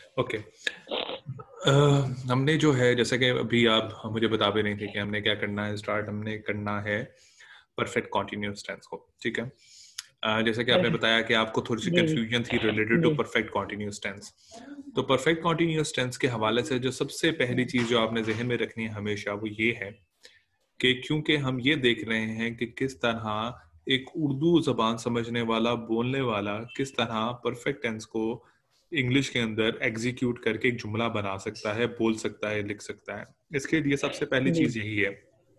Okay. हमने जो है, जैसे कि अभी आप मुझे बता भी रही थी कि हमने क्या करना है, स्टार्ट हमने करना है परफेक्ट कॉन्टिन्यूअस टेंस को, ठीक है। जैसे कि आपने पर बताया कि आपको थोड़ी सी जी कंफ्यूजन थी रिलेटेड टू जी परफेक्ट कॉन्टिन्यूअस टेंस। तो परफेक्ट कॉन्टिन्यूअस टेंस के हवाले से जो सबसे पहली चीज जो आपने जहन में रखनी है हमेशा, वो ये है कि क्योंकि हम ये देख रहे हैं कि किस तरह एक उर्दू जबान समझने वाला, बोलने वाला किस तरह परफेक्ट टेंस को इंग्लिश के अंदर एग्जीक्यूट करके एक जुमला बना सकता है, बोल सकता है, लिख सकता है। इसके लिए सबसे पहली जी चीज यही है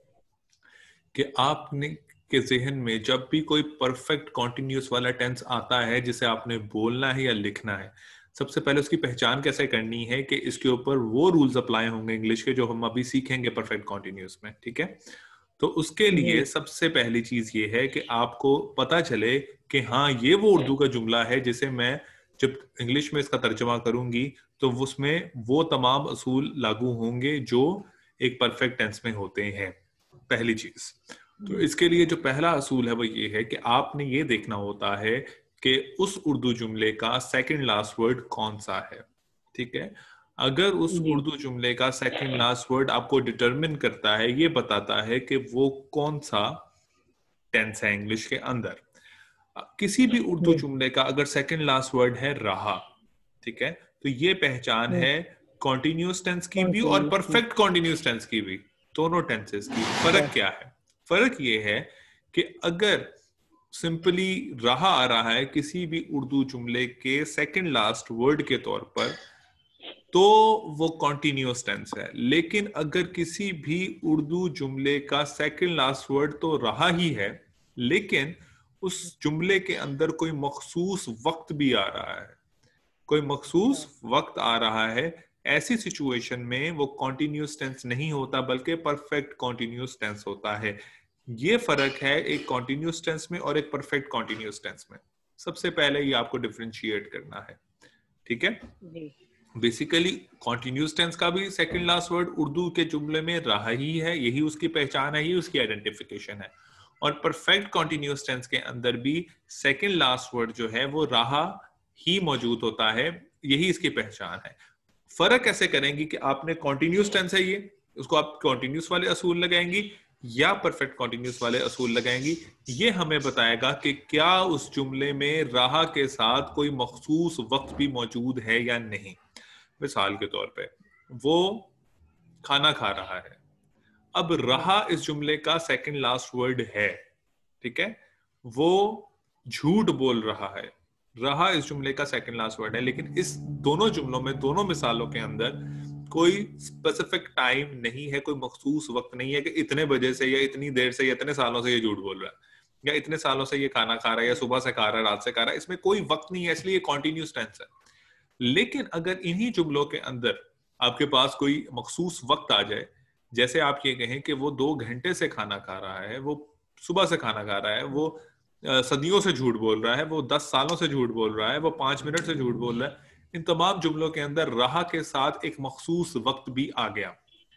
कि आपने के जहन में जब भी कोई परफेक्ट कॉन्टिन्यूस वाला टेंस आता है जिसे आपने बोलना है या लिखना है, सबसे पहले उसकी पहचान कैसे करनी है कि इसके ऊपर वो रूल्स अप्लाई होंगे इंग्लिश के जो हम अभी सीखेंगे परफेक्ट कॉन्टिन्यूस में, ठीक है। तो उसके जी लिए सबसे पहली चीज ये है कि आपको पता चले कि हाँ, ये वो उर्दू का जुमला है जिसे मैं जब इंग्लिश में इसका तर्जुमा करूंगी तो उसमें वो तमाम असूल लागू होंगे जो एक परफेक्ट टेंस में होते हैं। पहली चीज तो जी इसके लिए जो पहला असूल है वो ये है कि आपने ये देखना होता है कि उस उर्दू जुमले का सेकंड लास्ट वर्ड कौन सा है, ठीक है। अगर उस जी उर्दू जुमले का सेकंड लास्ट वर्ड आपको डिटरमिन करता है, ये बताता है कि वो कौन सा टेंस है इंग्लिश के अंदर। किसी भी उर्दू जी जुमले का अगर सेकंड लास्ट वर्ड है रहा, ठीक है, तो ये पहचान हम्म, है कॉन्टिन्यूस टेंस की कौन भी सी और इंग्लिश में? परफेक्ट कॉन्टिन्यूस टेंस की भी, दोनों टेंसेस की। अच्छा। फर्क क्या है? फर्क ये है कि अगर सिंपली रहा आ रहा है किसी भी उर्दू जुमले के सेकंड लास्ट वर्ड के तौर पर, तो वो कॉन्टिन्यूस टेंस है। लेकिन अगर किसी भी उर्दू जुमले का सेकंड लास्ट वर्ड तो रहा ही है, लेकिन उस जुमले के अंदर कोई मखसूस वक्त भी आ रहा है, कोई मखसूस अच्छा वक्त आ रहा है, ऐसी सिचुएशन में वो कॉन्टिन्यूस टेंस नहीं होता बल्कि परफेक्ट कॉन्टिन्यूस टेंस होता है। ये फर्क है एक कॉन्टिन्यूस टेंस में और एक परफेक्ट कॉन्टिन्यूस टेंस में। सबसे पहले ये आपको डिफरेंशिएट करना है, ठीक है। जी बेसिकली कॉन्टिन्यूस टेंस का भी सेकंड लास्ट वर्ड उर्दू के जुमले में रहा ही है, यही उसकी पहचान है, यही उसकी आइडेंटिफिकेशन है। और परफेक्ट कॉन्टिन्यूस टेंस के अंदर भी सेकंड लास्ट वर्ड जो है वो रहा ही मौजूद होता है, यही इसकी पहचान है। फर्क कैसे करेंगी कि आपने कॉन्टिन्यूस टेंस है ये, उसको आप कॉन्टिन्यूस वाले असूल लगाएंगी या परफेक्ट कॉन्टिन्यूस वाले असूल लगाएंगी, ये हमें बताएगा कि क्या उस जुमले में रहा के साथ कोई मखसूस वक्त भी मौजूद है या नहीं। मिसाल के तौर पे वो खाना खा रहा है, अब जी रहा इस जुमले का सेकंड लास्ट वर्ड है, ठीक है। वो झूठ बोल रहा है, रहा इस जुमले का सेकंड लास्ट वर्ड है, लेकिन इस दोनों जुमलों में, दोनों मिसालों के अंदर कोई स्पेसिफिक टाइम नहीं है, कोई मखसूस वक्त नहीं है कि इतने बजे से या इतनी देर से या इतने सालों से ये झूठ बोल रहा है, या इतने सालों से ये खाना खा रहा है, या सुबह से खा रहा है, रात से खा रहा है। इसमें कोई वक्त नहीं है, इसलिए कॉन्टिन्यूस टेंस है। लेकिन अगर इन्हीं जुमलों के अंदर आपके पास कोई मखसूस वक्त आ जाए, जैसे आप ये कहें कि वो 2 घंटे से खाना खा रहा है, वो सुबह से खाना खा रहा है, वो सदियों से झूठ बोल रहा है, वो 10 सालों से झूठ बोल रहा है, वो 5 मिनट से झूठ बोल रहा है, इन तमाम जुमलों के अंदर रहा के साथ एक मखसूस वक्त भी आ गया।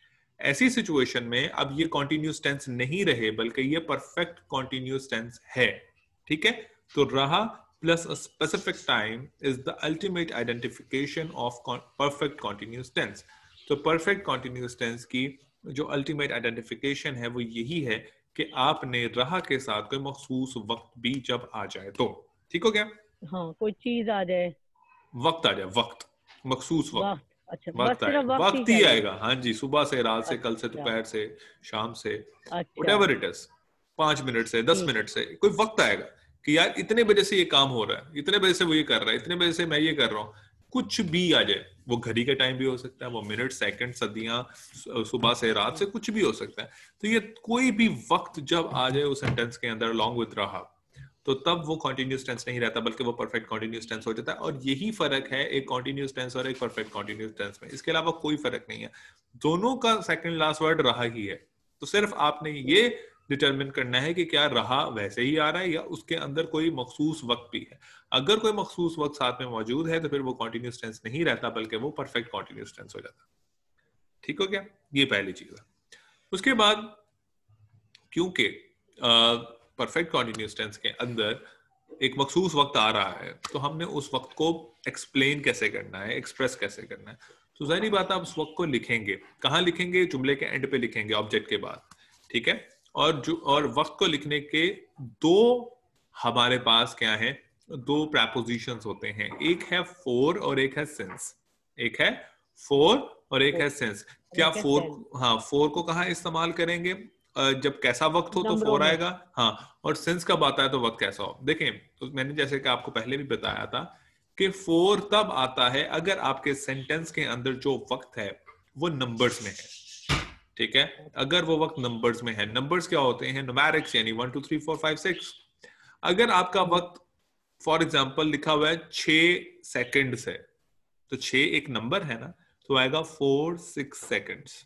ऐसी सिचुएशन में अब ये कॉन्टिन्यूस टेंस नहीं रहे बल्कि ये परफेक्ट कॉन्टिन्यूस टेंस है, ठीक है। तो रहा plus a specific time is the ultimate identification of perfect continuous tense. तो परफेक्ट कॉन्टिन्यूस टेंस की जो अल्टीमेट आइडेंटिफिकेशन है वो यही है कि आपने रहा के साथ कोई मखसूस वक्त भी जब आ जाए तो, ठीक हो गया। हाँ, कोई चीज आ जाए। वक्त आ जाए, वक्त, मखसूस वक्त, वक्त, अच्छा बस वक्त आए, सिर्फ वक्त ही वक्त ही चाहिए। आएगा। हाँ जी, सुबह से, रात से, कल से, अच्छा दोपहर से, शाम से, अच्छा whatever it is, 5 मिनट से, दस ठीक। मिनट से कोई वक्त आएगा कि यार इतने बजे से ये काम हो रहा है, इतने बजे से वो ये कर रहा है, इतने बजे से मैं ये कर रहा हूँ। कुछ भी आ जाए, वो घड़ी का टाइम भी हो सकता है, वो मिनट, सेकंड, सदियां, सुबह से, रात से, कुछ भी हो सकता है। तो ये कोई भी वक्त जब आ जाए उस सेंटेंस के अंदर along with रहा, तो तब वो कॉन्टिन्यूस टेंस नहीं रहता बल्कि वो परफेक्ट कॉन्टिन्यूस टेंस हो जाता है। और यही फर्क है एक कॉन्टिन्यूस टेंस और एक परफेक्ट कॉन्टिन्यूस टेंस में, इसके अलावा कोई फर्क नहीं है। दोनों का सेकंड लास्ट वर्ड रहा ही है। तो सिर्फ आपने ये डिटरमिन करना है कि क्या रहा वैसे ही आ रहा है या उसके अंदर कोई मखसूस वक्त भी है। अगर कोई मखसूस वक्त साथ में मौजूद है तो फिर वो कॉन्टिन्यूस टेंस नहीं रहता बल्कि वो परफेक्ट कॉन्टिन्यूस टेंस हो जाता है। ठीक हो गया, ये पहली चीज है। उसके बाद क्योंकि परफेक्ट कॉन्टिन्यूस टेंस के अंदर एक मखसूस वक्त आ रहा है, तो हमने उस वक्त को एक्सप्लेन कैसे करना है, एक्सप्रेस कैसे करना है। तो जाहिर बात आप उस वक्त को लिखेंगे, कहाँ लिखेंगे? जुमले के एंड पे लिखेंगे, ऑब्जेक्ट के बाद, ठीक है। और वक्त को लिखने के दो हमारे पास क्या है, दो प्रपोजिशंस होते हैं, एक है फोर और एक है सिंस। एक है फोर और एक है सिंस। क्या एक है फोर, सेंस, हाँ, फोर को कहाँ इस्तेमाल करेंगे? जब कैसा वक्त हो तो नंबरों फोर में। आएगा, हाँ। और सिंस कब आता है तो वक्त कैसा हो। देखें, तो मैंने जैसे कि आपको पहले भी बताया था कि फोर तब आता है अगर आपके सेंटेंस के अंदर जो वक्त है वो नंबर्स में है, ठीक है। अगर वो वक्त नंबर्स में है, नंबर्स क्या होते हैं? न्यूमेरिक्स, यानी 1 2 3 4 5 6। अगर आपका वक्त फॉर एग्जाम्पल लिखा हुआ है 6 सेकंड से, तो 6 एक नंबर है ना, तो आएगा 4 6 सेकंड्स।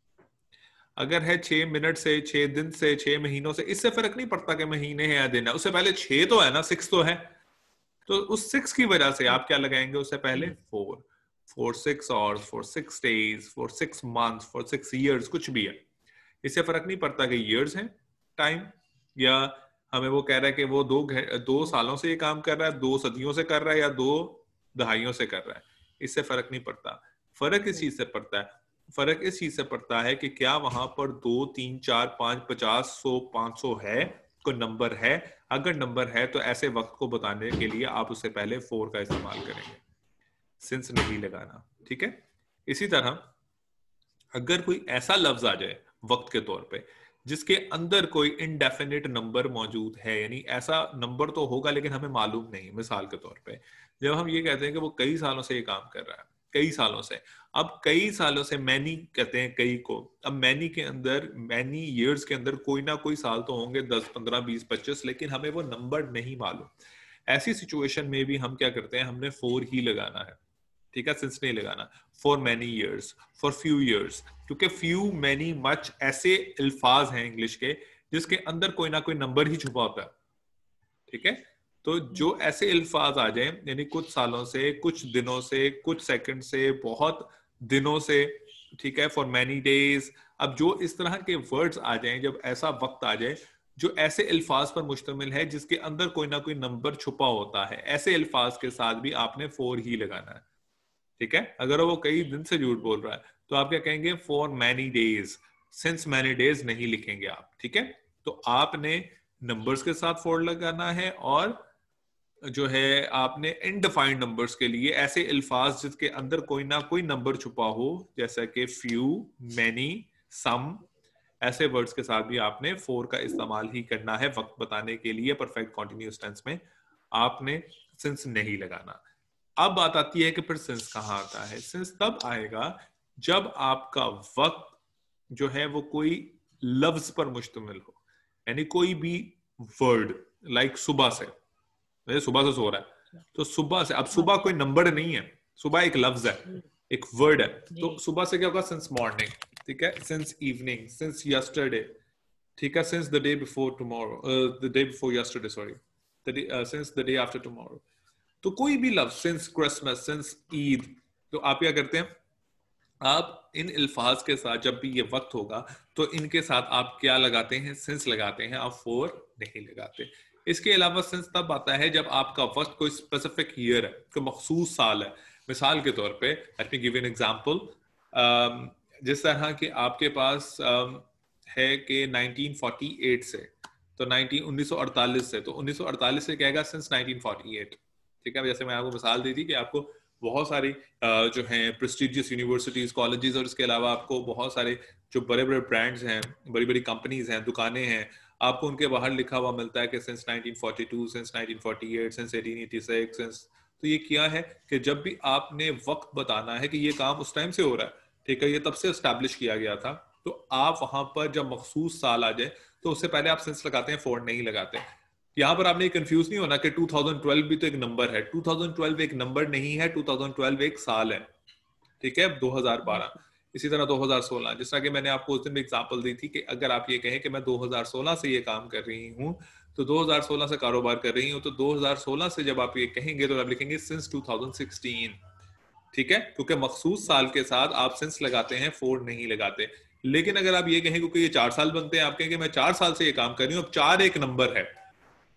अगर है 6 मिनट से, 6 दिन से, 6 महीनों से, इससे फर्क नहीं पड़ता कि महीने हैं या दिन है, उससे पहले 6 तो है ना, 6 तो है। तो उस 6 की वजह से आप क्या लगाएंगे? उससे पहले 4, 4 6 आवर्स, 4 6 डेज, 4 6 मंथ्स, 4 6 ईयर्स, कुछ भी है। इससे फर्क नहीं पड़ता कि ईयर्स है टाइम, या हमें वो कह रहा है कि वो 2 सालों से ये काम कर रहा है, 2 सदियों से कर रहा है, या 2 दहाइयों से कर रहा है। इससे फर्क नहीं पड़ता। फर्क इस चीज से पड़ता है, फर्क इस चीज से पड़ता है कि क्या वहां पर 2 3 4 5 50 100 500 है, कोई नंबर है। अगर नंबर है तो ऐसे वक्त को बताने के लिए आप उससे पहले 4 का इस्तेमाल करेंगे, सिंस नहीं लगाना, ठीक है। इसी तरह अगर कोई ऐसा लफ्ज आ जाए वक्त के तौर पे जिसके अंदर कोई इनडेफिनिट नंबर मौजूद है, यानी ऐसा नंबर तो होगा लेकिन हमें मालूम नहीं, मिसाल के तौर पे जब हम ये कहते हैं कि वो कई सालों से ये काम कर रहा है, कई सालों से, अब कई सालों से मैनी कहते हैं कई को। अब मैनी के अंदर, मैनी ईयर्स के अंदर कोई ना कोई साल तो होंगे, 10 15 20 25, लेकिन हमें वो नंबर नहीं मालूम। ऐसी सिचुएशन में भी हम क्या करते हैं, हमने 4 ही लगाना है, ठीक है, सिंस नहीं लगाना। For many years, for few years, क्योंकि फ्यू मैनी मच ऐसे अल्फाज हैं इंग्लिश के जिसके अंदर कोई ना कोई नंबर ही छुपा होता है, ठीक है। तो जो ऐसे अल्फाज आ जाए, यानी कुछ सालों से, कुछ दिनों से, कुछ सेकंड से, बहुत दिनों से, ठीक है, फॉर मैनी डेज। अब जो इस तरह के वर्ड्स आ जाएं, जब ऐसा वक्त आ जाए जो ऐसे अल्फाज पर मुश्तमिल है जिसके अंदर कोई ना कोई नंबर छुपा होता है, ऐसे अल्फाज के साथ भी आपने 4 ही लगाना है, ठीक है। अगर वो कई दिन से झूठ बोल रहा है तो आप क्या कहेंगे? For many days, since many days नहीं लिखेंगे आप, ठीक है। तो आपने नंबर्स के साथ फोर लगाना है, और जो है आपने इनडिफाइंड नंबर्स के लिए ऐसे अल्फाज जिसके अंदर कोई ना कोई नंबर छुपा हो, जैसा कि फ्यू, मैनी, सम, ऐसे वर्ड्स के साथ भी आपने 4 का इस्तेमाल ही करना है वक्त बताने के लिए। परफेक्ट कॉन्टिन्यूअस टेंस में आपने सिंस नहीं लगाना। अब बात आती है कि फिर सिंस कहाँ आता है। सिंस तब आएगा जब आपका वक्त जो है वो कोई लफ्ज पर मुश्तमिल हो, यानी कोई भी वर्ड, लाइक सुबह से, जैसे सुबह से सो रहा है तो सुबह से, अब सुबह कोई अच्छा। नंबर नहीं है, सुबह एक लफ्ज है, एक वर्ड है। तो जी। सुबह से क्या होगा? सिंस मॉर्निंग, ठीक है, सिंस इवनिंग, सिंस यस्टरडे, ठीक है, since the day before tomorrow, the day before yesterday, sorry, since the day after tomorrow. तो कोई भी लफ्ज, सिंस क्रिसमस, सिंस ईद, तो आप क्या करते हैं? आप इन अल्फाज के साथ जब भी ये वक्त होगा तो इनके साथ आप क्या लगाते हैं? सिंस लगाते हैं, आप 4 नहीं लगाते। इसके अलावा सिंस तब आता है जब आपका वक्त कोई स्पेसिफिक ईयर है, कोई मखसूस साल है। मिसाल के तौर पे let me give an example, जिस तरह कि आपके पास है कि 1948 से, तो 1948 से, तो 1948 से कहेगा सिंस 1948, ठीक है। जैसे मैं आपको मिसाल दी थी कि आपको बहुत सारी जो हैं प्रेस्टिजियस यूनिवर्सिटीज, कॉलेजेस, और इसके अलावा आपको बहुत सारे जो बड़े बड़े ब्रांड्स हैं, बड़ी बड़ी कंपनीज हैं, दुकानें हैं, आपको उनके बाहर लिखा हुआ मिलता है कि सिंस 1942, सिंस 1948, सिंस 1886, सिंस। तो ये क्या है कि जब भी आपने वक्त बताना है कि ये काम उस टाइम से हो रहा है, ठीक है, ये तब से एस्टैब्लिश किया गया था, तो आप वहां पर जब मखसूस साल आ जाए तो उससे पहले आप सिंस लगाते हैं, 4 नहीं लगाते। यहां पर आपने कंफ्यूज नहीं होना कि 2012 भी तो एक नंबर है। 2012 एक नंबर नहीं है, 2012 एक साल है, ठीक है, 2012। इसी तरह 2016, जिस तरह कि मैंने आपको उस दिन भी एग्जांपल दी थी कि अगर आप ये कहें कि मैं 2016 से ये काम कर रही हूं, तो 2016 से कारोबार कर रही हूं, तो 2016 से जब आप ये कहेंगे तो आप लिखेंगे सिंस 2016, ठीक है, क्योंकि मखसूस साल के साथ आप सिंस लगाते हैं, 4 नहीं लगाते। लेकिन अगर आप ये कहें क्योंकि ये 4 साल बनते हैं, आप कहेंगे मैं 4 साल से ये काम कर रही हूं, अब 4 एक नंबर है,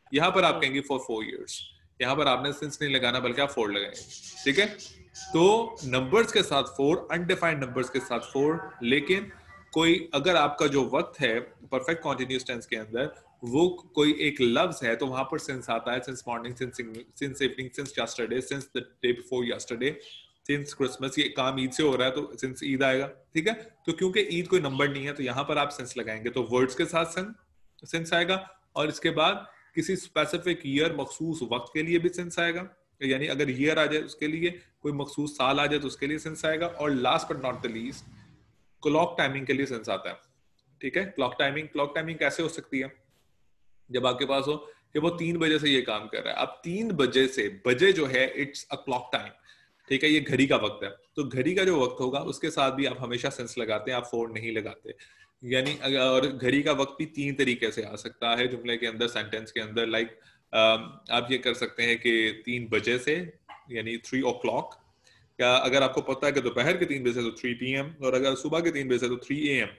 यहाँ पर आप कहेंगे फॉर 4 years। यहाँ पर आपने सिंस नहीं लगाना बल्कि आप फोर लगाएंगे, ठीक है। तो नंबर्स के साथ फोर, अनडिफाइंड नंबर्स के साथ फोर, लेकिन कोई अगर आपका जो वक्त है परफेक्ट कॉन्टिन्यूस टेंस के अंदर वो कोई एक लफ्ज है तो वहां पर सिंस आता है, since morning, since evening, since yesterday, since the day before yesterday, since Christmas. ये काम ईद से हो रहा है तो सिंस ईद आएगा, ठीक है। तो क्योंकि ईद कोई नंबर नहीं है तो यहां पर आप सिंस लगाएंगे तो वर्ड्स के साथ सिंस आएगा, और इसके बाद किसी स्पेसिफिक ईयर मखसूस वक्त के लिए भी सिंस आएगा, यानी अगर ईयर आ जाए उसके लिए, कोई मखसूस साल आ जाए तो उसके लिए सिंस आएगा, और last but not the least clock timing के लिए सिंस आता है, ठीक है। क्लॉक टाइमिंग कैसे हो सकती है? जब आपके पास हो कि वो 3 बजे से ये काम कर रहा है, अब 3 बजे से, बजे जो है इट्स अ क्लॉक टाइम, ठीक है, ये घड़ी का वक्त है, तो घड़ी का जो वक्त होगा उसके साथ भी आप हमेशा सेंस लगाते हैं, आप फोर नहीं लगाते। यानी और घड़ी का वक्त भी 3 तरीके से आ सकता है जुमले के अंदर, सेंटेंस के अंदर, लाइक आप ये कर सकते हैं कि 3 बजे से, यानी 3 o'clock, या अगर आपको पता है कि दोपहर के 3 बजे से तो 3 PM, और अगर सुबह के 3 बजे से तो 3 AM।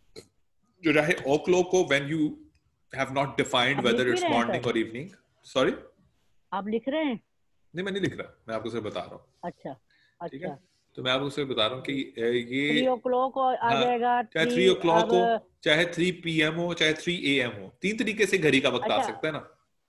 जो रहे ओ क्लॉक को, when you have not defined आप लिख वेदर भी इट्स रहे हैं मॉर्निंग सर? और इवनिंग। सॉरी, आप लिख रहे हैं? नहीं मैं नहीं लिख रहा, मैं आपको सिर्फ बता रहा हूँ, अच्छा ठीक है। अच्छा। तो मैं आपको सिर्फ बता रहा हूँ कि ये 3 o'clock आ हाँ, जाएगा, चाहे 3 3 o'clock अब। हो, चाहे 3 PM हो, चाहे 3 AM हो, 3 तरीके से घड़ी का वक्त आ अच्छा सकता है ना।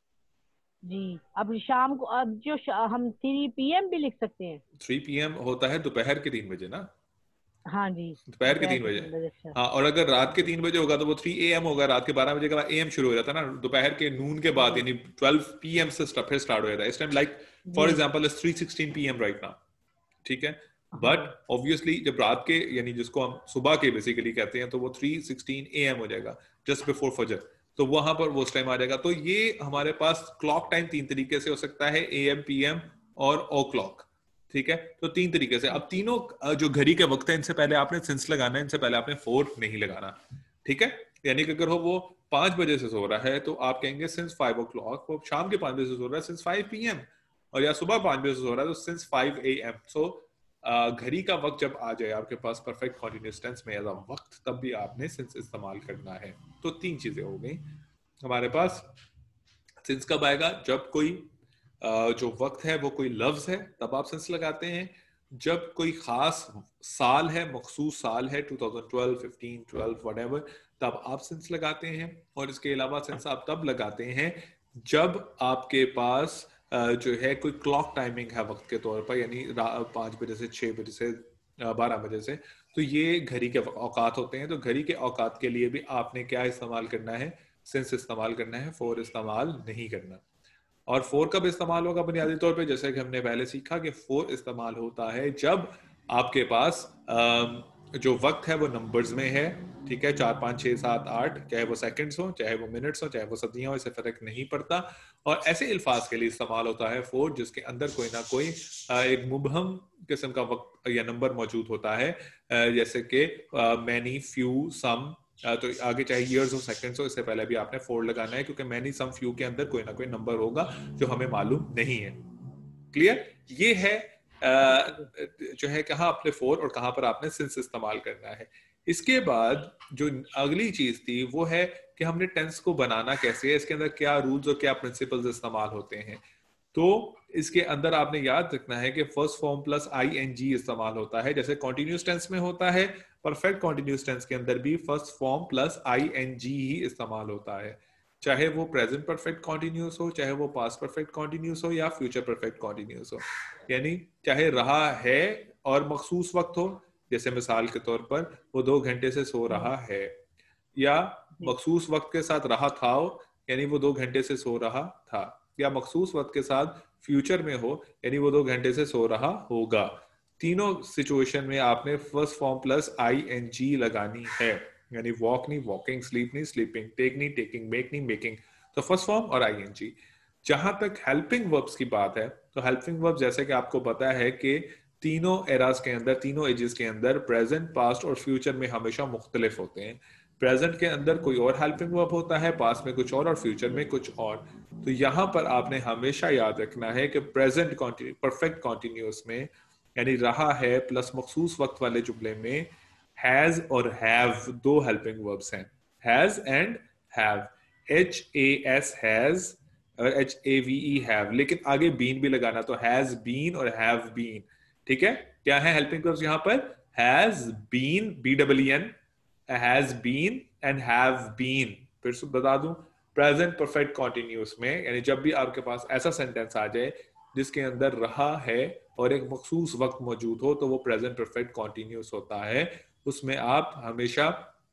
जी, अब शाम को, अब जो हम 3 PM भी लिख सकते हैं? 3 PM होता है दोपहर के 3 बजे ना, हाँ जी, दोपहर के दोपहर 3 के बजे। 3 बजे। अच्छा हाँ, और अगर रात के 3 बजे होगा तो वो 3 AM होगा, रात के 12 बजे के बाद AM शुरू हो जाता है ना, दोपहर के नून के बाद, जी यानी 12 PM से फिर स्टार्ट हो जाता है इस टाइम, लाइक जी। For example is 3:16 PM right now, ठीक है। बट हाँ ऑब्वियसली जब रात के, यानी जिसको हम सुबह के बेसिकली कहते हैं, तो वो 3:16 AM हो जाएगा, जस्ट बिफोर फजर, तो वहां पर वो टाइम आ जाएगा। तो ये हमारे पास क्लॉक टाइम 3 तरीके से हो सकता है, AM, PM और ओ क्लॉक, ठीक है। तो 3 तरीके से। अब तीनों जो घड़ी के वक्त है इनसे पहले आपने सिंस लगाना है, इनसे पहले आपने फोर नहीं लगाना, ठीक है। यानी कि अगर हो वो 5 बजे से सो रहा है तो आप कहेंगे सिंस 5 o'clock, वो शाम के 5 बजे से सो रहा है सिंस 5 PM, और या सुबह 5 बजे से सो रहा है तो सिंस 5 AM। सो घड़ी का वक्त जब आ जाए आपके पास परफेक्ट कॉन्टिन्यूअस टेंस में एज अ वक्त, तब भी आपने सिंस इस्तेमाल करना है। तो 3 चीजें हो गई हमारे पास। सिंस कब आएगा? जब कोई जो वक्त है वो कोई लफ्ज है, तब आप सिंस लगाते हैं। जब कोई खास साल है, मखसूस साल है, 2012, 15, 12 व्हाटएवर, तब आप सिंस लगाते हैं। और इसके अलावा सिंस आप तब लगाते हैं जब आपके पास जो है कोई क्लॉक टाइमिंग है वक्त के तौर पर, यानी 5 बजे से 6 बजे से 12 बजे से, तो ये घड़ी के औकात होते हैं। तो घड़ी के औकात के लिए भी आपने क्या इस्तेमाल करना है? सिंस इस्तेमाल करना है, फोर इस्तेमाल नहीं करना। और फोर कब इस्तेमाल होगा? बुनियादी तौर पे जैसे कि हमने पहले सीखा कि फोर इस्तेमाल होता है जब आपके पास जो वक्त है वो नंबर्स में है, ठीक है, 4, 5, 6, 7, 8, चाहे वो सेकंड्स हो, चाहे वो मिनट्स हो, चाहे वो सदियां हो, इससे फर्क नहीं पड़ता। और ऐसे अल्फाज के लिए इस्तेमाल होता है फोर जिसके अंदर कोई ना कोई एक मुबहम किस्म का वक्त या नंबर मौजूद होता है, जैसे कि मैनी, फ्यू, सम। तो आगे चाहे ईयर्स हो, सेकंड्स हो, इससे पहले भी आपने फोर लगाना है, क्योंकि मैनी, सम, फ्यू के अंदर कोई ना कोई नंबर होगा जो हमें मालूम नहीं है। क्लियर? ये है जो है कहाँ आपने फोर और कहाँ पर आपने सिंस इस्तेमाल करना है। इसके बाद जो अगली चीज थी वो है कि हमने टेंस को बनाना कैसे है, इसके अंदर क्या रूल्स और क्या प्रिंसिपल्स इस्तेमाल होते हैं। तो इसके अंदर आपने याद रखना है कि फर्स्ट फॉर्म प्लस ING इस्तेमाल होता है, जैसे कॉन्टिन्यूस टेंस में होता है। परफेक्ट कॉन्टिन्यूस टेंस के अंदर भी फर्स्ट फॉर्म प्लस ING ही इस्तेमाल होता है, चाहे वो प्रेजेंट परफेक्ट कॉन्टिन्यूस हो, चाहे वो पास्ट परफेक्ट कॉन्टिन्यूस हो, या फ्यूचर परफेक्ट कॉन्टिन्यूस हो। यानी चाहे रहा है और मखसूस वक्त हो, जैसे मिसाल के तौर पर वो 2 घंटे से सो रहा है, या जी मखसूस वक्त के साथ रहा था हो, यानी वो 2 घंटे से सो रहा था, या मखसूस वक्त के साथ फ्यूचर में हो, यानी वो 2 घंटे से सो रहा होगा। तीनों सिचुएशन में आपने फर्स्ट फॉर्म प्लस ING लगानी है, यानी वॉक नहीं वॉकिंग, स्लीप नहीं स्लीपिंग, टेक नहीं टेकिंग, मेक नहीं मेकिंग। तो फर्स्ट फॉर्म और ING। जहां तक हेल्पिंग वर्ब्स की बात है, तो हेल्पिंग वर्ब जैसे कि आपको पता है कि तीनों एराज के अंदर, तीनों एजेस के अंदर प्रेजेंट, पास्ट और फ्यूचर में हमेशा मुख्तलिफ होते हैं। प्रेजेंट के अंदर कोई और हेल्पिंग वर्ब होता है, पास्ट में कुछ और फ्यूचर में कुछ और। तो यहां पर आपने हमेशा याद रखना है कि प्रेजेंट परफेक्ट कॉन्टिन्यूस में, यानी रहा है प्लस मखसूस वक्त वाले जुमले में, हैज और हैव दो हेल्पिंग वर्ब्स हैं, has and have. HAS has, HAVE have, लेकिन आगे बीन भी लगाना, तो हैज बीन और हैव बीन। ठीक है, क्या है हेल्पिंग वर्ब्स यहाँ पर? Has been, BEEN, has been and have been. फिर से बता दूं, प्रेजेंट परफेक्ट कॉन्टिन्यूस में, यानी जब भी आपके पास ऐसा सेंटेंस आ जाए जिसके अंदर रहा है और एक मखसूस वक्त मौजूद हो, तो वो प्रेजेंट परफेक्ट कॉन्टिन्यूस होता है। उसमें आप हमेशा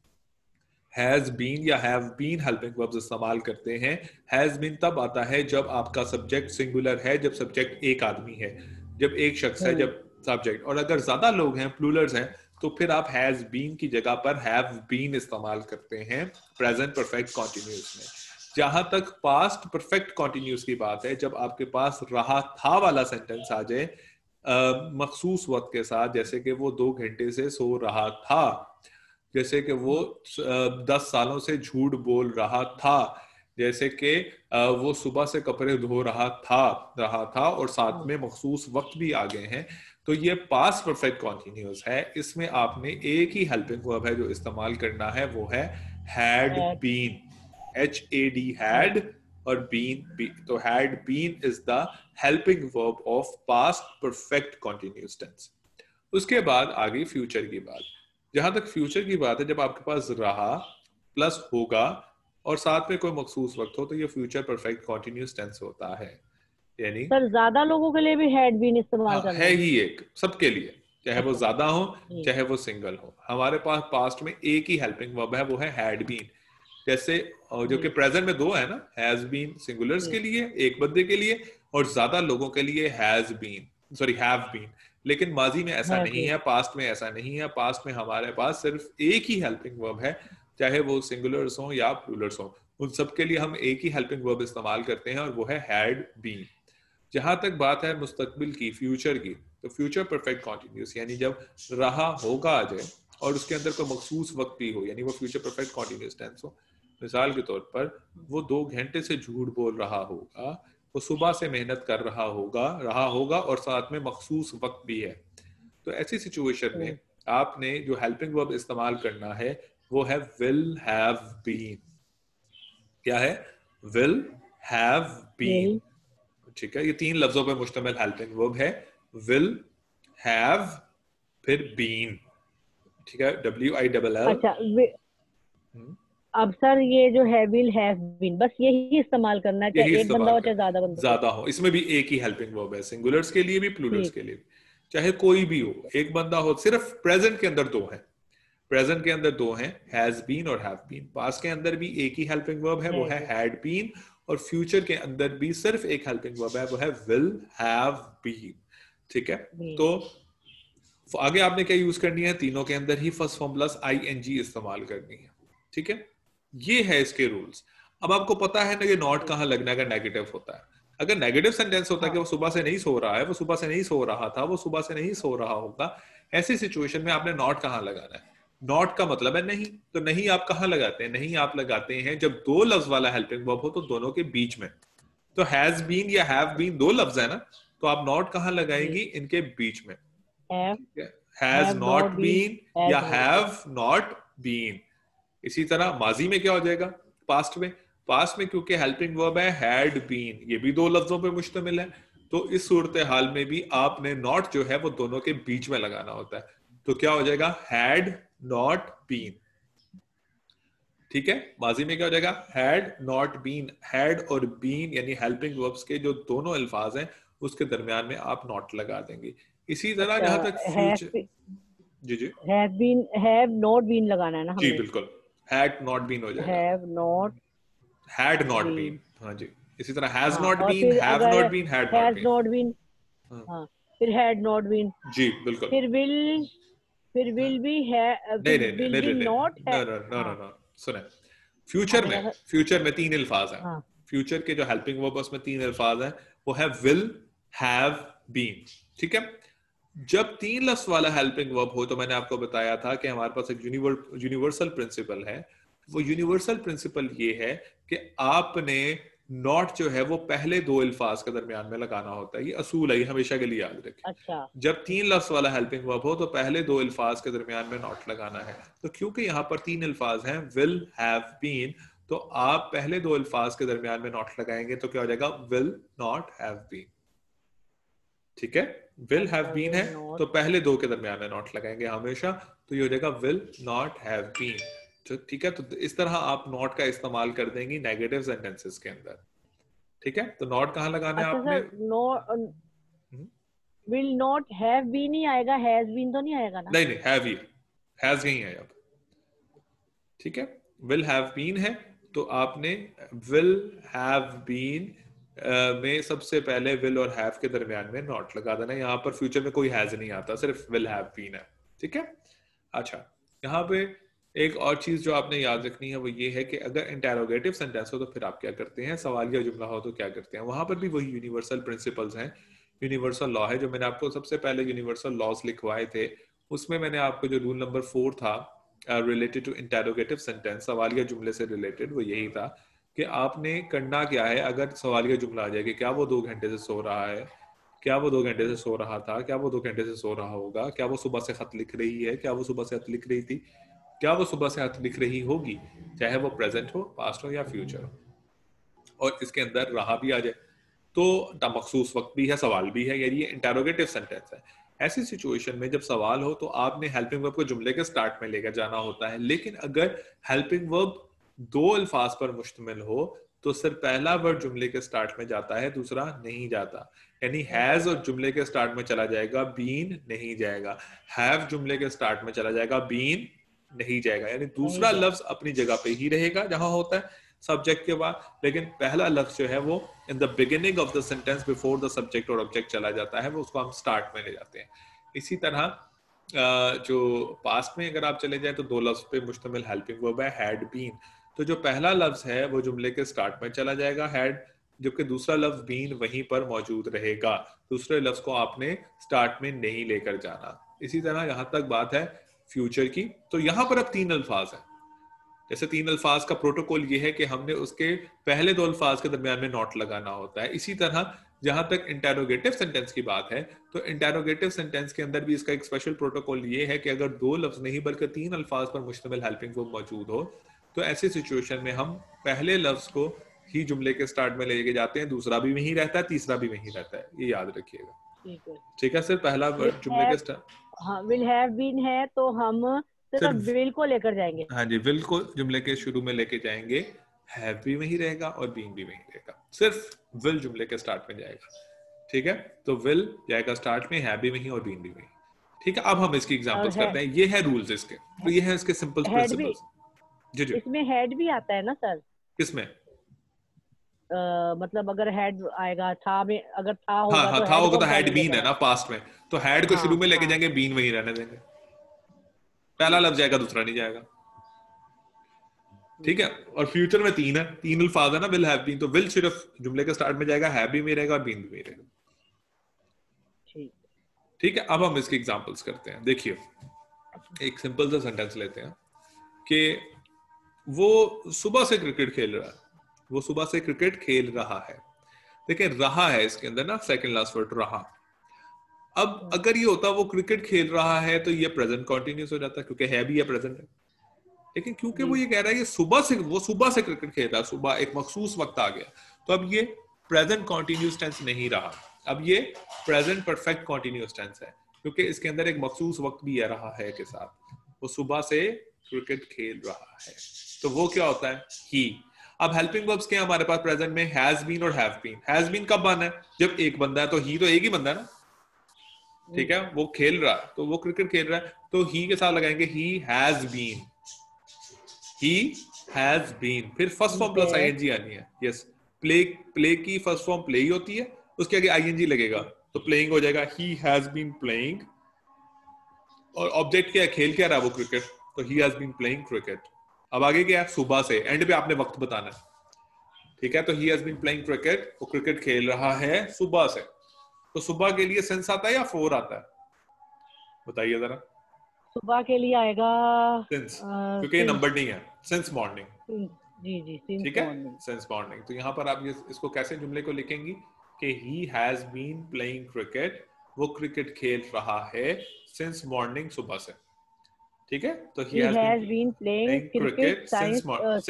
हैज बीन या हैव बीन हेल्पिंग वर्ब्स इस्तेमाल करते हैं। हैज बीन तब आता है जब आपका सब्जेक्ट सिंगुलर है, जब सब्जेक्ट एक आदमी है, जब एक शख्स है, जब सब्जेक्ट, और अगर ज्यादा लोग हैं, प्लूरल्स हैं, तो फिर आप हैज बीन की जगह पर हैव बीन इस्तेमाल करते हैं प्रेजेंट परफेक्ट कॉन्टिन्यूस में। जहां तक पास्ट परफेक्ट कॉन्टिन्यूस की बात है, जब आपके पास रहा था वाला सेंटेंस आ जाए मखसूस वक्त के साथ, जैसे कि वो 2 घंटे से सो रहा था, जैसे कि वो 10 सालों से झूठ बोल रहा था, जैसे कि वो सुबह से कपड़े धो रहा था और साथ में मखसूस वक्त भी आ गए हैं, तो ये पास्ट परफेक्ट कॉन्टिन्यूस है। इसमें आपने एक ही हेल्पिंग वर्ब है जो इस्तेमाल करना है, वो है हैड बीन, HAD हैड, और बीन, तो had been is the helping verb of past perfect continuous tense. उसके बाद आगे फ्यूचर की बात। जहां तक फ्यूचर की बात है, जब आपके पास रहा प्लस होगा और साथ में कोई मखसूस वक्त हो, तो ये फ्यूचर परफेक्ट कॉन्टिन्यूस टेंस होता है। यानी सर ज्यादा लोगों के लिए भी हैड बीन इस्तेमाल करना है ही एक सबके लिए, चाहे वो ज्यादा हो चाहे वो सिंगल हो। हमारे पास पास्ट में एक ही हेल्पिंग वर्ब है, वो है हैड बीन। जैसे जो कि प्रेजेंट में 2 है ना, हैज बीन सिंगुलर्स के लिए, एक बंदे के लिए, और ज्यादा लोगों के लिए has been, sorry have been. लेकिन माजी में ऐसा नहीं है, पास्ट में ऐसा नहीं है। पास्ट में हमारे पास सिर्फ एक ही हेल्पिंग वर्ब है, चाहे वो सिंगुलर्स हो या प्लूरल्स हो, उन सब के लिए हम एक ही हेल्पिंग वर्ब इस्तेमाल करते हैं, और वो है हैड बीन। जहां तक बात है मुस्तकबिल की, फ्यूचर की, तो फ्यूचर परफेक्ट कॉन्टिन्यूस, यानी जब रहा होगा आ जाए और उसके अंदर कोई मखसूस वक्त भी हो, यानी वो फ्यूचर परफेक्ट कॉन्टिन्यूस टेंस हो। मिसाल के तौर पर वो 2 घंटे से झूठ बोल रहा होगा, वो सुबह से मेहनत कर रहा होगा और साथ में मखसूस वक्त भी है। तो ऐसी सिचुएशन में आपने जो हेल्पिंग वर्ब इस्तेमाल करना है, वो है विल हैव बीन। क्या है? Will have been. ठीक है, ये 3 लफ्जों पर मुश्तमिल हेल्पिंग वर्ब है, विल, हैव, फिर बीन। ठीक है, WILL। अच्छा, अब सर ये जो है विल हैव बीन, बस यही इस्तेमाल करना है, चाहे एक बंदा हो चाहे ज्यादा हो। इसमें भी एक ही हेल्पिंग वर्ब है, सिंगुलर्स के लिए भी प्लूरल्स के लिए भी, चाहे कोई भी हो, एक बंदा हो। सिर्फ प्रेजेंट के अंदर 2 हैं, प्रेजेंट के अंदर 2 हैं, हैज बीन और हैव बीन। पास्ट के अंदर भी एक ही हेल्पिंग वर्ब है, वो है हैड बीन, और फ्यूचर के अंदर भी सिर्फ एक हेल्पिंग वर्ब है, वो है विल हैव बीन। ठीक है, तो आगे आपने क्या यूज करनी है? तीनों के अंदर ही फर्स्ट फॉर्म प्लस ING इस्तेमाल करनी है। ठीक है, ये है इसके रूल्स। अब आपको पता है ना ये नॉट कहां लगना है अगर नेगेटिव होता है। अगर नेगेटिव सेंटेंस होता है कि वो सुबह से नहीं सो रहा है, वो सुबह से नहीं सो रहा था, वो सुबह से नहीं सो रहा होगा, ऐसी सिचुएशन में आपने नॉट कहां लगाना है? नॉट का मतलब है नहीं, तो नहीं आप कहां लगाते हैं? नहीं आप लगाते हैं जब 2 लफ्ज वाला हेल्पिंग वर्ब हो, तो दोनों के बीच में। तो हैज बीन या हैव बीन 2 लफ्ज है ना, तो आप नॉट कहां लगाएंगी? इनके बीच में। हैज नॉट बीन या हैव नॉट बीन। इसी तरह माजी में क्या हो जाएगा? पास्ट में। पास्ट में क्योंकि हेल्पिंग वर्ब है हैड बीन, ये भी 2 लफ्जों पे मुश्तमिल है, तो इस सूरत हाल में भी आपने नॉट जो है वो दोनों के बीच में लगाना होता है। तो क्या हो जाएगा? Had not been. ठीक है, माजी में क्या हो जाएगा? Had not been. हैड और बीन यानी हेल्पिंग वर्ब्स के जो दोनों अल्फाज हैं, उसके दरमियान में आप नॉट लगा देंगे। इसी तरह जहां तक फ्यूचर, जी हैव नॉट बीन लगाना है ना जी, बिल्कुल, हैड नॉट बीन हो जाएगा, हैड नॉट बीन। हाँ जी, इसी तरह has not been, have not been, had not been. हाँ, फिर हैड नॉट बीन, जी बिल्कुल। फिर विल भी है, विल नॉट है। नो, सुने, फ्यूचर में 3 अल्फाज हैं। फ्यूचर के जो हेल्पिंग वर्ब उसमें 3 अल्फाज हैं, वो है विल, हैव, बीन। ठीक है, जब 3 लफ्ज वाला हेल्पिंग वर्ब हो, तो मैंने आपको बताया था कि हमारे पास एक यूनिवर्सल प्रिंसिपल है। वो यूनिवर्सल प्रिंसिपल ये है कि आपने नॉट जो है वो पहले 2 अल्फाज के दरमियान में लगाना होता है। ये असूल है, ये हमेशा के लिए याद रखें। अच्छा, जब 3 लफ्ज वाला हेल्पिंग वर्ब हो, तो पहले 2 अल्फाज के दरमियान में नॉट लगाना है। तो क्योंकि यहाँ पर 3 अल्फाज हैं, विल, हैव, बीन, तो आप पहले दो अल्फाज के दरमियान में नॉट लगाएंगे तो क्या हो जाएगा, विल नॉट हैव बीन। ठीक है, विल हैव बीन है तो पहले दो के दरमियान में नॉट लगाएंगे हमेशा, तो ये हो जाएगा विल नॉट हैव बीन। तो ठीक है, तो इस तरह आप नॉट का इस्तेमाल कर देंगे नेगेटिव सेंटेंसेस के अंदर। ठीक है, तो नॉट कहाँ लगाना है आपने? विल नॉट हैव बीन ही आएगा, हैज बीन तो नहीं आएगा ना? नहीं नहीं, हैव ही, हैज नहीं है अब। ठीक है, विल हैव बीन है तो आपने विल हैव बीन में सबसे पहले विल और हैव के दरमियान में नॉट लगा देना। यहाँ पर फ्यूचर में कोई हैज नहीं आता, सिर्फ विल हैव बीन है। ठीक है, अच्छा यहाँ पे एक और चीज जो आपने याद रखनी है वो ये है कि अगर इंटेरोगेटिव सेंटेंस हो तो फिर आप क्या करते हैं, सवालिया जुमला हो तो क्या करते हैं। वहां पर भी वही यूनिवर्सल प्रिंसिपल्स हैं, यूनिवर्सल लॉ है। जो मैंने आपको सबसे पहले यूनिवर्सल लॉज लिखवाए थे उसमें मैंने आपको जो रूल नंबर 4 था रिलेटेड टू इंटेरोगेटिव सेंटेंस, सवालिया जुमले से रिलेटेड, वो यही था कि आपने करना क्या है। अगर सवालिया जुमला आ जाए कि क्या वो 2 घंटे से सो रहा है, क्या वो 2 घंटे से सो रहा था, क्या वो 2 घंटे से सो रहा होगा, क्या वो सुबह से खत लिख रही है, क्या वो सुबह से खत लिख रही थी, क्या वो सुबह से खत लिख रही होगी, चाहे वो प्रेजेंट हो, पास्ट हो या फ्यूचर हो, और इसके अंदर रहा भी आ जाए तो मखसूस वक्त भी है, सवाल भी है, यानी ये इंटेरोगेटिव सेंटेंस है। ऐसी सिचुएशन में जब सवाल हो तो आपने हेल्पिंग वर्ब को जुमले के स्टार्ट में लेकर जाना होता है। लेकिन अगर हेल्पिंग वर्ब 2 अल्फाज पर मुश्तमिल हो तो सिर्फ पहला वर्ड जुमले के स्टार्ट में जाता है, दूसरा नहीं जाता। यानी हैज और जुमले के स्टार्ट में चला जाएगा, बीन नहीं जाएगा। हैव जुमले के स्टार्ट में चला जाएगा, बीन नहीं जाएगा। यानी दूसरा लफ्ज अपनी जगह पे ही रहेगा जहां होता है सब्जेक्ट के बाद, लेकिन पहला लफ्ज जो है वो in the beginning of the sentence before the subject और ऑब्जेक्ट चला जाता है, वो उसको हम स्टार्ट में ले जाते हैं। इसी तरह जो पास्ट में अगर आप चले जाए तो 2 लफ्ज पे मुश्तमिल हेल्पिंग वर्ब है, हैड बीन। तो जो पहला लफ्ज है वो जुमले के स्टार्ट में चला जाएगा, हैड, जबकि दूसरा लफ्ज बीन वहीं पर मौजूद रहेगा। दूसरे लफ्ज को आपने स्टार्ट में नहीं लेकर जाना। इसी तरह यहां तक बात है फ्यूचर की। तो यहां पर अब 3 अल्फाज है। जैसे 3 अल्फाज का प्रोटोकॉल ये है कि हमने उसके पहले 2 अल्फाज के दरमियान में नॉट लगाना होता है। इसी तरह जहां तक इंटेरोगेटिव सेंटेंस की बात है तो इंटेरोगेटिव सेंटेंस के अंदर भी इसका एक स्पेशल प्रोटोकॉल ये है कि अगर 2 लफ्ज नहीं बल्कि 3 अल्फाज पर मुश्तमिल हेल्पिंग वर्ब मौजूद हो तो ऐसी सिचुएशन में हम पहले लफ्ज को ही जुमले के स्टार्ट में लेके जाते हैं, दूसरा भी वहीं रहता है, तीसरा भी वहीं रहता है। ये याद रखिएगा। ठीक है, सिर्फ पहला वर्ड जुमले के स्टार्ट, हाँ, विल हैव बीन है तो हम सिर्फ विल को लेकर जाएंगे। हाँ जी, विल को जुमले के शुरू में लेके जाएंगे, हैव भी वहीं रहेगा और बीन भी वहीं रहेगा, सिर्फ विल जुमले के स्टार्ट में जाएगा। ठीक है, तो विल जाएगा स्टार्ट में, हैव भी वहीं और बीन भी वहीं। ठीक है, अब हम इसकी एग्जांपल्स करते हैं। ये है रूल्स इसके, तो ये है इसके सिंपल प्रिंसिपल्स। जी जी, इसमें हेड भी आता है ना सर? किसमें? मतलब अगर हेड आएगा, था में अगर था होगा, हाँ, तो था होगा तो हेड बीन है ना पास्ट में, तो हेड को शुरू में लेके जाएंगे, बीन वहीं रहने देंगे, पहला लफ्ज जाएगा दूसरा नहीं जाएगा। ठीक है, और फ्यूचर में 3 है, 3 अल्फाज है ना, विल हैव बीन, तो विल सिर्फ जुमले के स्टार्ट में जाएगा, हैव भी में रहेगा और बीन भी में रहेगा। ठीक है, अब हम इसके एग्जांपल्स करते हैं। देखिए, एक सिंपल सा सेंटेंस लेते हैं कि वो सुबह से क्रिकेट खेल रहा है, वो सुबह से क्रिकेट खेल रहा है। देखिए, रहा है इसके अंदर ना, सेकंड लास्ट वर्ड रहा। अब अगर ये होता वो क्रिकेट खेल रहा है तो ये प्रेजेंट कॉन्टिन्यूस हो जाता, क्योंकि है भी, है प्रेजेंट है। लेकिन क्योंकि वो ये कह रहा है कि वो सुबह से क्रिकेट खेल रहा है, सुबह एक मखसूस वक्त आ गया, तो अब ये प्रेजेंट कॉन्टिन्यूस टेंस नहीं रहा, अब ये प्रेजेंट परफेक्ट कॉन्टिन्यूस टेंस है, क्योंकि इसके अंदर एक मखसूस वक्त भी आ रहा है के साथ। वो सुबह से क्रिकेट खेल रहा है, तो वो क्या होता है, ही। अब हेल्पिंग वर्ब्स के हमारे पास प्रेजेंट में हैज बीन और हैव बीन। हैज बीन कब बना है, जब एक बंदा है, तो ही तो एक ही बंदा है ना। ठीक है, वो खेल रहा है, तो वो क्रिकेट खेल रहा है, तो ही के साथ लगाएंगे he has been, he has been. फिर फर्स्ट फॉर्म प्लस आईएनजी आनी है। यस, प्ले की फर्स्ट फॉर्म प्ले ही होती है, उसके आगे आईएनजी लगेगा तो प्लेइंग हो जाएगा, ही हैज बीन प्लेइंग। और ऑब्जेक्ट क्या है, खेल क्या रहा है वो, क्रिकेट, तो he has been playing cricket. अब आगे क्या है, सुबह से, एंड पे आपने वक्त बताना है। ठीक है, तो he has been playing cricket, वो क्रिकेट खेल रहा है सुबह से। तो सुबह के लिए सेंस आता है या फोर आता है, बताइए जरा। सुबह के लिए आएगा सिंस, क्योंकि ये नंबर नहीं है, सिंस मॉर्निंग। जी जी, ठीक है, सिंस मॉर्निंग। तो यहाँ पर आप इसको कैसे जुमले को लिखेंगी कि he has been playing cricket, वो क्रिकेट खेल रहा है सिंस मॉर्निंग, सुबह से। ठीक है, तो he has been playing cricket since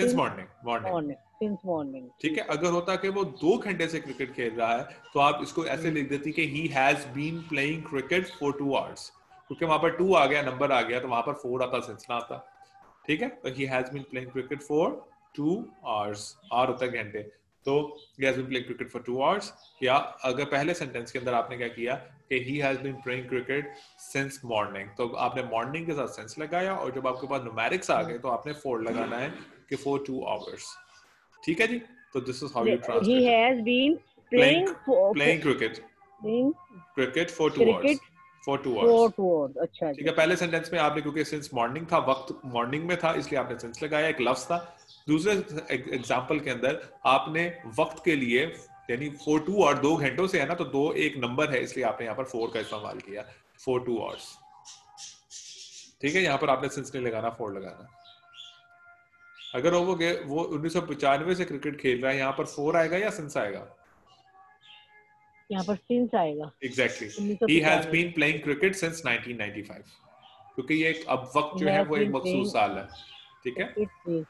morning. ठीक है, अगर होता कि वो 2 घंटे से क्रिकेट खेल रहा है तो आप इसको ऐसे लिख देती कि he has been playing cricket for 2 hours, क्योंकि वहां पर 2 आ गया, नंबर आ गया, तो वहां पर 4 आता, सेंस ना आता। ठीक है, तो he has been playing cricket for 2 hours, और होता है घंटे, तो he has been playing cricket for 2 hours। या अगर पहले सेंटेंस के अंदर आपने क्या किया कि he has been playing cricket since morning, तो आपने मॉर्निंग के साथ सेंस लगाया, और जब आपके पास न्यूमेरिक्स आ गए तो आपने for लगाना है कि for 2 hours। ठीक है जी, तो this is how you translate he has been playing cricket for 2 hours, for 2 hours। अच्छा, ठीक है, पहले सेंटेंस में आपने क्योंकि सिंस मॉर्निंग था, वक्त मॉर्निंग में था, इसलिए आपने सिंस लगाया, एक लफ्ज था। दूसरे एग्जांपल के अंदर आपने वक्त के लिए, यानी for 2 और 2 घंटों से है ना, तो 2 एक नंबर है, इसलिए आपने यहाँ पर 4 का इस्तेमाल किया, for 2 hours। ठीक है, यहाँ पर आपने सिंस नहीं लगाना, for लगाना। अगर वो 1995 से क्रिकेट खेल रहा है, यहाँ पर 4 आएगा या सिंस आएगा? यहाँ पर सिंस आएगा। Exactly. He has been playing cricket since 1995, क्योंकि ये अब वक्त जो है वो एक मखसूस साल है। ठीक है,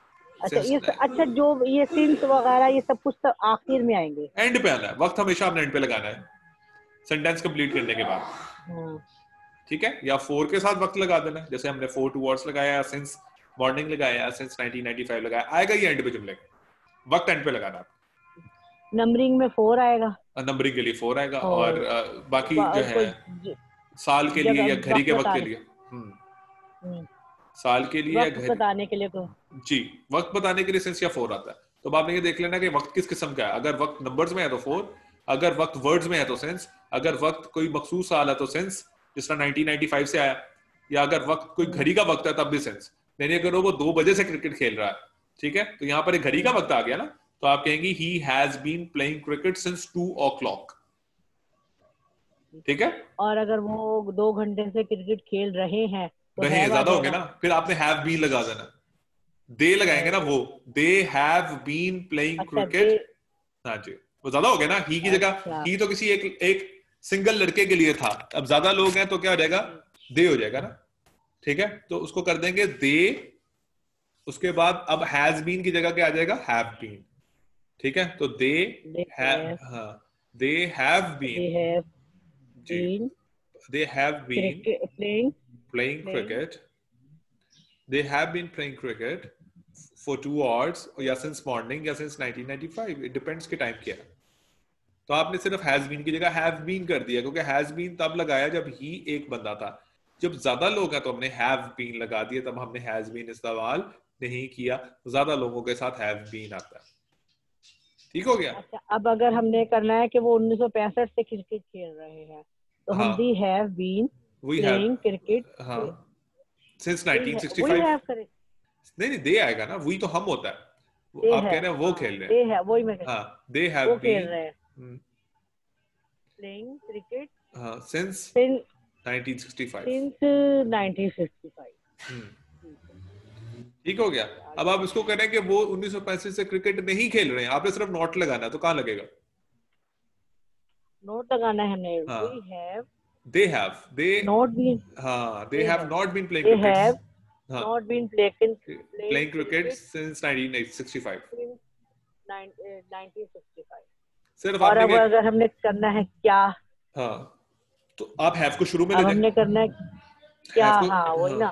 अच्छा जो ये सिंस वगैरह ये सब कुछ तो आखिर में आएंगे, एंड पे आना है, वक्त हमेशा आपने एंड पे लगाना है सेंटेंस कंप्लीट करने के बाद। ठीक है, या 4 के साथ वक्त लगा देना, जैसे हमने for 2 hours लगाया, सिंस मॉर्निंग लगाया, सिंस 1995 लगाया, आएगा ये एंड पे जुमले, वक्त एंड पे लगाना। नंबरिंग में 4 आएगा, नंबरिंग के लिए 4 आएगा, और बाकी जो है साल के लिए या घड़ी के वक्त के लिए, साल के लिए या घड़ी बताने के लिए जी, वक्त बताने के लिए सिंस या 4 आता है। तो आपने ये देख लेना कि वक्त किस किस्म का है, अगर वक्त नंबर्स में है तो 4, अगर वक्त वर्ड्स में है तो सिंस, अगर वक्त कोई मखसूस साल है तो सिंस, जिस तरह 1995 से आया, या अगर वक्त कोई घड़ी का वक्त है तब भी सिंस। यानी अगर वो 2 बजे से क्रिकेट खेल रहा है, ठीक है, तो यहाँ पर एक घड़ी का वक्त आ गया ना, तो आप कहेंगे he has been playing cricket since 2 o'clock। ठीक है, और अगर वो 2 घंटे से क्रिकेट खेल रहे हैं तो ज्यादा होंगे ना, फिर आपने have been लगा देना, दे लगाएंगे ना, वो they have been playing cricket। हाँ जी, वो ज्यादा हो गया ना, ही की जगह ही तो किसी एक सिंगल लड़के के लिए था, अब ज्यादा लोग हैं तो क्या हो जाएगा, दे हो जाएगा ना। ठीक है, तो उसको कर देंगे दे, उसके बाद अब हैज बीन की जगह क्या आ जाएगा, हैव बीन। ठीक है, तो they have been playing cricket, they have been playing cricket for 2 hours, या since morning या since 1995, it depends के टाइम क्या है। तो आपने सिर्फ हैज बीन की जगह हैव बीन कर दिया, क्योंकि हैज बीन तब लगाया जब ही एक बंदा था, जब ज्यादा लोग हैं तो हमने हैव बीन लगा दिया, तब हमने हैज बीन इस्तेमाल नहीं किया, ज्यादा लोगों के साथ हैव बीन आता है। ठीक हो गया। अच्छा, अब अगर हमने करना है कि वो 1965 से क्रिकेट खेल रहे हैं तो हम we have been playing cricket since 1965। नहीं दे आएगा ना, वही तो हम होता है, आप कह रहे हैं वो खेल रहे हैं, वही मैं they have been playing cricket since 1965। ठीक हो गया। अब आप इसको करें कि वो 1965 से क्रिकेट नहीं खेल रहे हैं, आपने सिर्फ नोट लगाना है, तो कहाँ लगेगा, नोट लगाना है हमने, they have not been playing cricket, not been playing cricket since 1965। सिर्फ और अब अगर हमने करना है क्या, हाँ, तो आप हैव को शुरू में ले हमने करना है क्या, हाँ वही ना,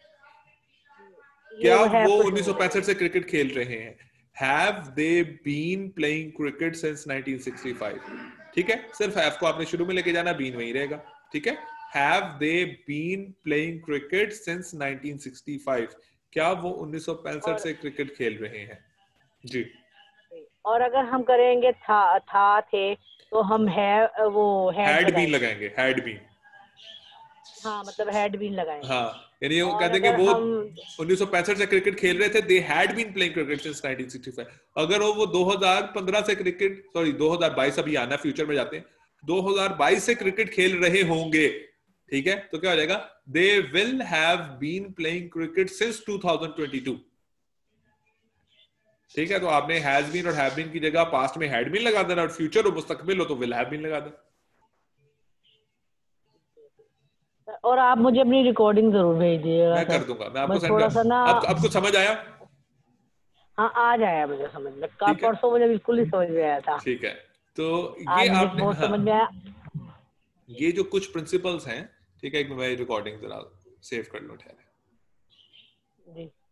क्या वो 1965 से क्रिकेट खेल रहे हैं, have they been playing cricket since 1965। ठीक है, सिर्फ हैव को आपने शुरू में लेके जाना, बीन वहीं रहेगा। ठीक है, have they been playing cricket since 1965, क्या वो 1965 से क्रिकेट खेल रहे हैं जी। और अगर हम करेंगे था थे तो हम हैड बीन लगाएंगे, हैड बीन, हाँ मतलब हैड बीन लगाएंगे, हाँ, यानी वो कह देंगे वो 1965 से क्रिकेट खेल रहे थे, they had been playing cricket since 1965। अगर वो 2015 से क्रिकेट, सॉरी 2022 अभी आना, फ्यूचर में जाते हैं, 2022 से क्रिकेट खेल रहे होंगे, ठीक है, तो क्या हो जाएगा, they will have been playing cricket since 2022। ठीक है, तो आपने हैज बीन और हैव बीन की जगह पास्ट में हैड बीन लगा देना, और फ्यूचर हो मुस्तकबिल हो तो विल हैव बीन लगा देना। और आप मुझे अपनी रिकॉर्डिंग जरूर भेज दीजिएगा। मैं कर दूंगा, मैं आपको सेंड थोड़ा सा ना अब कुछ समझ आया? हाँ आ जाया मुझे समझ में, कल परसों मुझे बिल्कुल ही समझ में आया था। ठीक है, तो ये आज मुझे आपने बहुत समझ में आया। ये जो कुछ प्रिंसिपल्स हैं, ठीक है, एक मैं रिकॉर्डिंग जरा सेव कर लूं, ठहरे। जी